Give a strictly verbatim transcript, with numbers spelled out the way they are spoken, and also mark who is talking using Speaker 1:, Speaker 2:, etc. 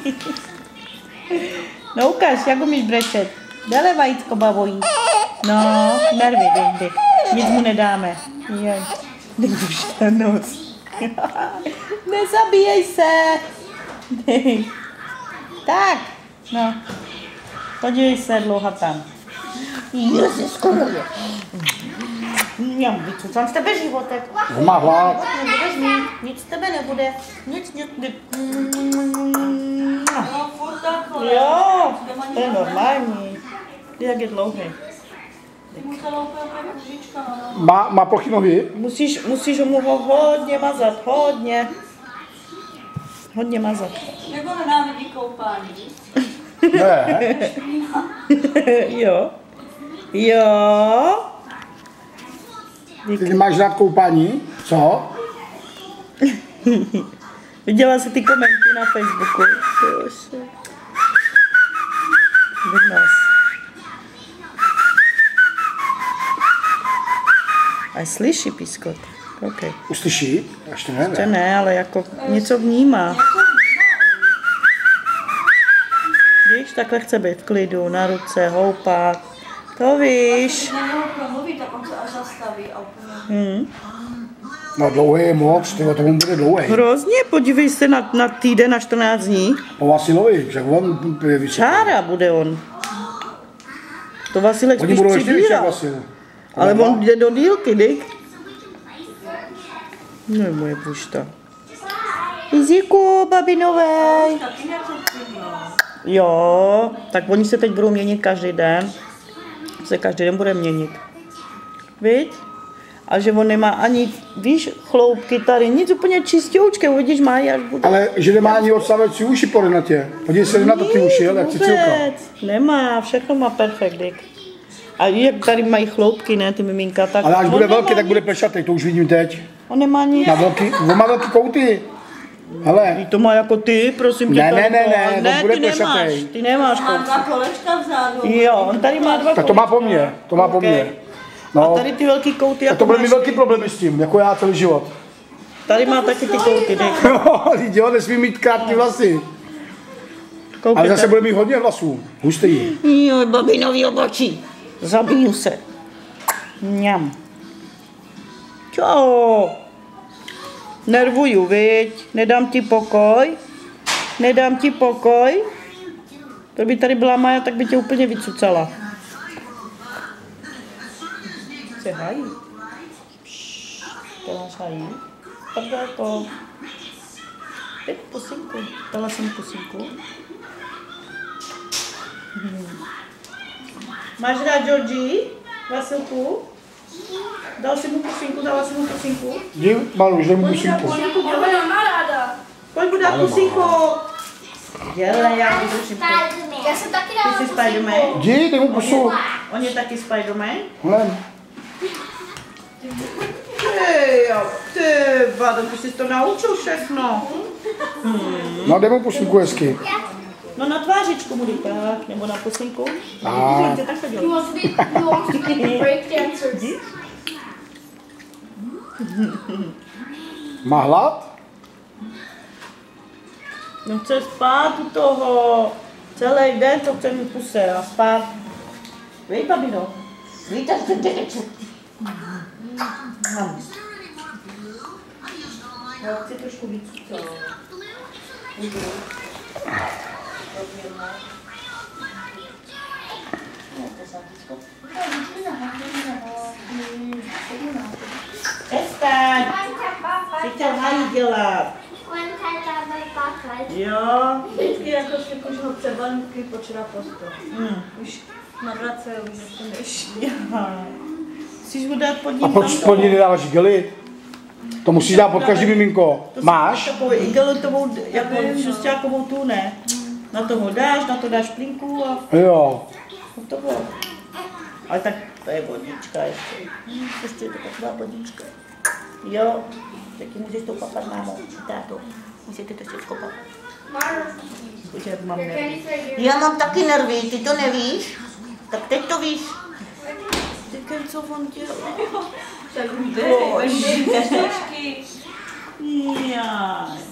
Speaker 1: No ukáž, jak umíš brečet. Dele vajíčko bavojí. No, nervy, dej, dej. Nic mu nedáme. Jej. Dej už ten nos. Nezabíjej se. Dej. Tak, no. Podívej se, dlouho tam. Ježiško moje. Mňam, vycucám z tebe životek.
Speaker 2: Má hlad.
Speaker 1: Nebudeš mít, nic z tebe nebude. Nic, nic, nic.
Speaker 3: No, furt takhle.
Speaker 1: Jo, to je normální. Jak je dlouhý.
Speaker 3: Musela úplně kůžička, no.
Speaker 2: Má, má plochy nohy?
Speaker 1: Musíš, musíš mu ho hodně mazat, hodně. Hodně mazat.
Speaker 3: Nebo nenávidí koupání.
Speaker 2: Ne.
Speaker 1: Jo. Jo.
Speaker 2: Ty máš rád koupání? Co?
Speaker 1: Viděla jsi ty komenty na Facebooku? Vidnos. A slyší pískot. Okay.
Speaker 2: Uslyší? Ještě ne,
Speaker 1: Ještě ne, ale jako něco vnímá. Víš, takhle chce být v klidu, na ruce, houpat. To víš.
Speaker 3: Když na něho promluví, tak on se až zastaví a úplně...
Speaker 1: Hmm.
Speaker 2: No dlouhý je moc, tyhle, to mu bude dlouhý.
Speaker 1: Hrozně, podívej se na, na týden, na čtrnáct dní.
Speaker 2: Po Vasilovi, že on je vysoký.
Speaker 1: Čára bude on. To Vasilek
Speaker 2: Oni
Speaker 1: spíš
Speaker 2: budou ještě víc jak
Speaker 1: přibírá.
Speaker 2: Vasil.
Speaker 1: Ale on jde do dílky, dik. No moje pušta. Izíku, babinovej.
Speaker 3: Taky něco přibývá.
Speaker 1: Jo, tak oni se teď budou měnit každý den. Se každý den bude měnit. Viď? A že on nemá ani, víš, chloupky tady, nic úplně čistoučké, uvidíš, má až bude.
Speaker 2: Ale že nemá ani odsávací uši porenatě. Podívej se na to ty uši, jak cicilka.
Speaker 1: Nemá, všechno má perfekt, dik. A jak tady mají chloupky, ne, ty miminka, tak...
Speaker 2: Ale až bude velký,
Speaker 1: nemá
Speaker 2: tak bude
Speaker 1: nic.
Speaker 2: plešatý, to už vidím teď.
Speaker 1: On nemá nic.
Speaker 2: Má velký, on má velký kouty. Hele,
Speaker 1: To má jako ty, prosím tě.
Speaker 2: Ne, ne,
Speaker 1: tady
Speaker 2: ne,
Speaker 1: to.
Speaker 2: ne,
Speaker 1: ne,
Speaker 2: on bude
Speaker 1: ty nemáš,
Speaker 2: plešatej.
Speaker 1: ty nemáš
Speaker 3: Má
Speaker 1: kolik.
Speaker 3: dva kolečka vzadu.
Speaker 1: Jo, on tady má dva
Speaker 2: tak to má po
Speaker 1: kolečka.
Speaker 2: mně, to má po
Speaker 1: Okay.
Speaker 2: mně.
Speaker 1: A
Speaker 2: No,
Speaker 1: tady ty velký kouty,
Speaker 2: a
Speaker 1: jako
Speaker 2: to bude mi
Speaker 1: máš
Speaker 2: velký
Speaker 1: ty.
Speaker 2: problémy s tím, jako já celý život.
Speaker 1: Tady má taky ty kouty, dej.
Speaker 2: Jo, jo, nesmí mít krátký vlasy.
Speaker 1: Koukej
Speaker 2: Ale zase
Speaker 1: tady.
Speaker 2: bude mít hodně vlasů, hustý.
Speaker 1: Jo, babinový obočí. Zabiju se. Mňam. Čo? Nervuju, viď? Nedám ti pokoj. Nedám ti pokoj. To by tady byla Maja, tak by tě úplně vycucala. Se hají. To máš hají. Tak to je to. Teď pusinku. Dala jsem pusinku. Hmm. Máš rád Georgie? Vasilku? Dal jsi mu pusinku, dala jsi mu pusinku?
Speaker 2: Jdi, malu, už dej mu pusinku.
Speaker 1: Pusinku,
Speaker 3: Ona
Speaker 1: dělej.
Speaker 3: má ráda.
Speaker 1: Pojď mu dát pusinku. Dělej, já vydržím to.
Speaker 3: Já jsem taky
Speaker 1: Ty
Speaker 3: dala
Speaker 1: jsi Spiderman?
Speaker 2: Jdi, dej mu pusu.
Speaker 1: On je taky Spiderman?
Speaker 2: Hle.
Speaker 1: Hej, jo, ty vado, ty jsi to naučil všechno.
Speaker 2: No, dej mu pusinku hezky.
Speaker 1: No na tvářičku mu dej tak, nebo na pusinku.
Speaker 2: A.
Speaker 1: Vidíte, takhle dělej.
Speaker 3: You want to be, you want to be break dancers.
Speaker 2: Má hlad?
Speaker 1: No chce spát u toho. Celý den to chce mít puse a spát. Víš, babino? Víte, že dědeček. Já chci trošku víc co. Přestaň! Ty chtěl hají dělat. Jo.
Speaker 3: Vždycky jako si ho přebanky počera posto.
Speaker 1: Hmm.
Speaker 3: Už navrace, už to než.
Speaker 1: Musíš mu dát pod ním
Speaker 2: A proč
Speaker 1: tamto.
Speaker 2: pod ní nedáváš igely? To musíš dát pod každý miminko.
Speaker 1: To si
Speaker 2: Máš?
Speaker 1: Takovou igelotovou, jako šustákovou tu, ne? Na to ho dáš, na to dáš plínku a
Speaker 2: Jo.
Speaker 1: to bylo. Ale tak to je vodička ještě. Hm, ještě je to taková vodička. Jo, taky můžeš to papat, mámo, táto. Musíte to všechno papat. Protože jak mám nervy. Já mám taky nervy, ty to nevíš? Tak teď to víš. Teď co on dělá?
Speaker 3: Tak dej, dej, dej,
Speaker 1: Jaj.